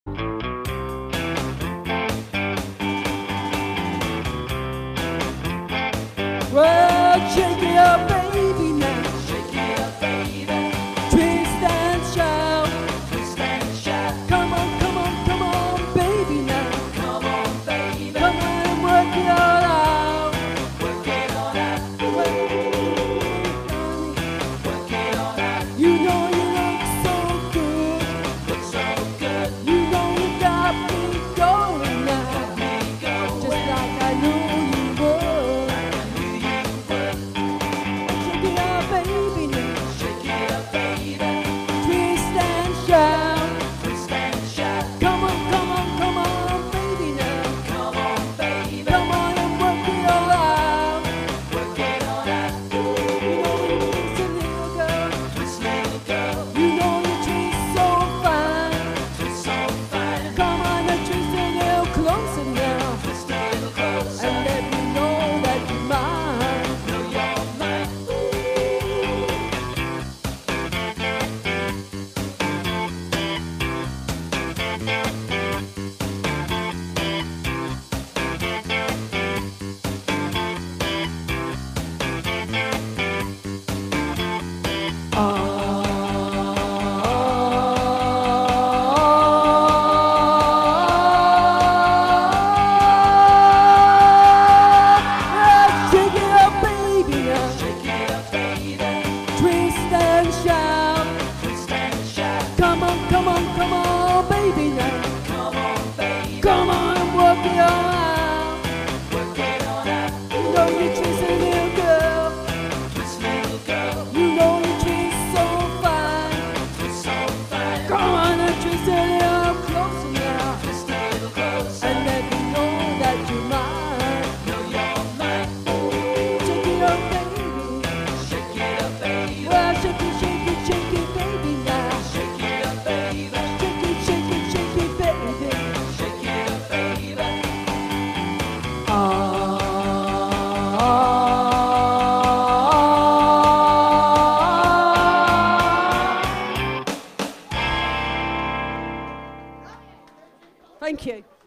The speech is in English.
Well, shake it up, baby, now. Shake it up, baby. Twist and shout. Twist and shout. Come on, come on, come on, baby, now. Come on, baby. Come on and work it all out. Work it all out. Work it all out. You know you look so good. Look so good. You know you got me going now. Got me going. Just like I knew you would. Baby, now. Shake it up, baby. Twist and shout. Twist and shout. Come on, come on, come on, baby, now. Come on, baby. Come on and work it all out. Work it all out. You know you twist a little girl. Twist, little girl. You know you twist so fine. Twist so fine. Come on and twist a little closer now. Twist a little closer. And let me know that you're mine. Know you're mine. Shake it up, baby, now. Shake it up, baby. Twist and shout. Twist and shout. Come on, come on, come on, baby, now. Come on, baby. Come on and work it all out. Work it all out. You know you twist a little girl. Twist, little girl. You know you twist so fine. Twist so fine. Come on and twist a little closer now. Twist a little closer. And let me know that you're mine. Know you're mine. Shake it up, baby. Shake it up, baby. Well, shake it, shake it, shake it, baby, now. Shake it up, baby. Shake it, shake it, shake it, baby. Shake it up, baby. Thank you.